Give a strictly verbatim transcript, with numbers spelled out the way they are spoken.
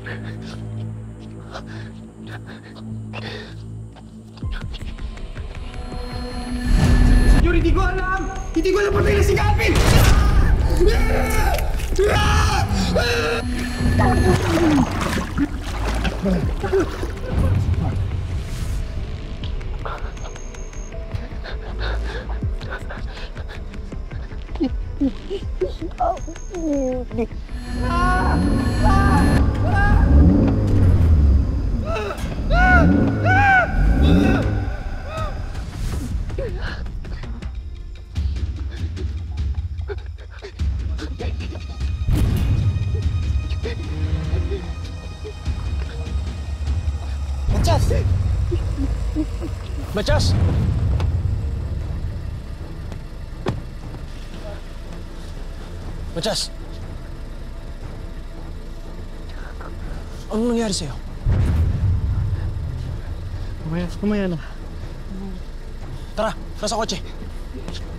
Senyor, hindi ko alam! Hindi ko alam patay na si Gavin! Matias! Matias! Matias! Ano nangyari sa'yo? Kumaya, kumaya na. Tara, nasa kotse.